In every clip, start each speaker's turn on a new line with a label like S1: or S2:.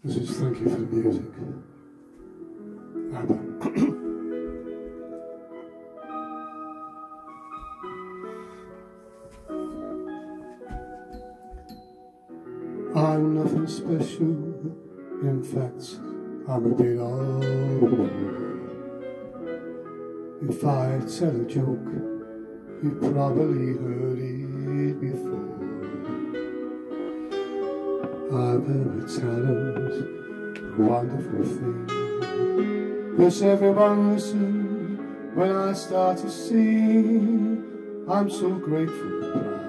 S1: This is Thank You for the Music. ABBA. I'm nothing special, in fact, I'm a bit old. If I tell a joke, you've probably heard it before. I've heard talent, a wonderful thing. Does everyone listen when I start to sing? I'm so grateful and proud.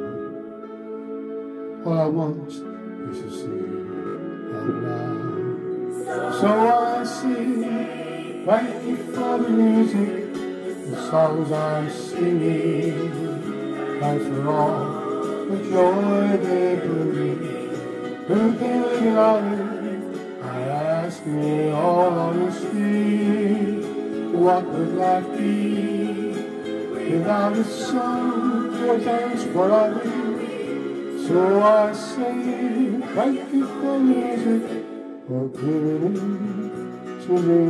S1: All I want is to sing out loud. So I sing, thank you for the music, the songs I'm singing. Thanks for all the joy they bring. Who can live without it? I ask in all honesty, what would life be without a song? For that's what I do. So I say, thank you for music, for giving it to me.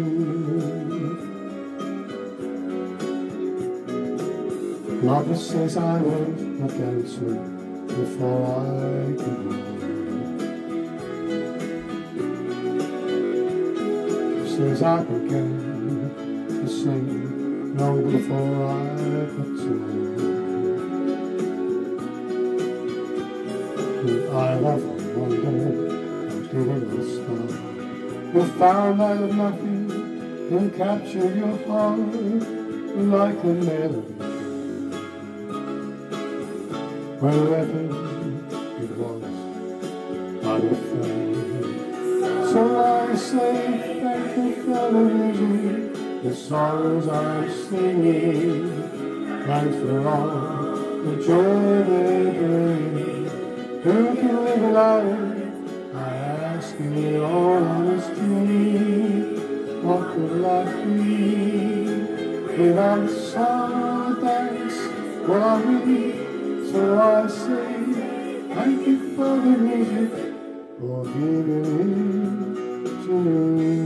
S1: Mother says I was a dancer before I could walk. Says I began to sing long before I could talk. I often wonder how did it all start. You found out of nothing and captured your heart like a melody. Wherever it was, I would find. So I say thank you for the music, the songs I'm singing. Thanks for all the joy they bring. Who can live without it? I ask in all honesty, what could life be without a song? That's what I need. So I say thank you for the music, for giving it to me.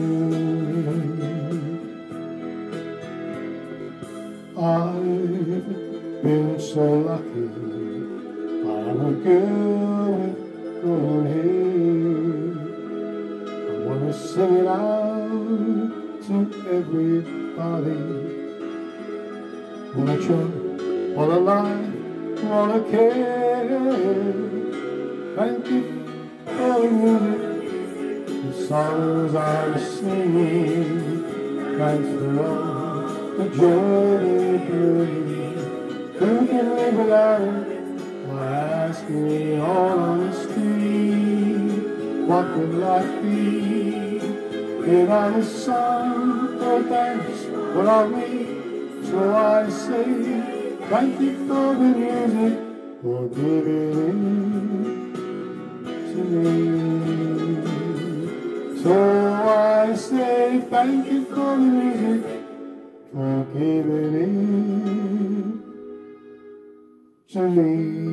S1: I've been so lucky. I'm a girl with golden hair. I wanna sing it out to everybody. Wanna jump, wanna laugh, wanna care. Thank you for the music, the songs I'm singing. Thanks for all the joy they bring. Who can live without it? I ask in all honesty, what would life be without a song? For that's what I need. So I say thank you for the music, for giving it to me. So I say thank you for the music, for giving it to me.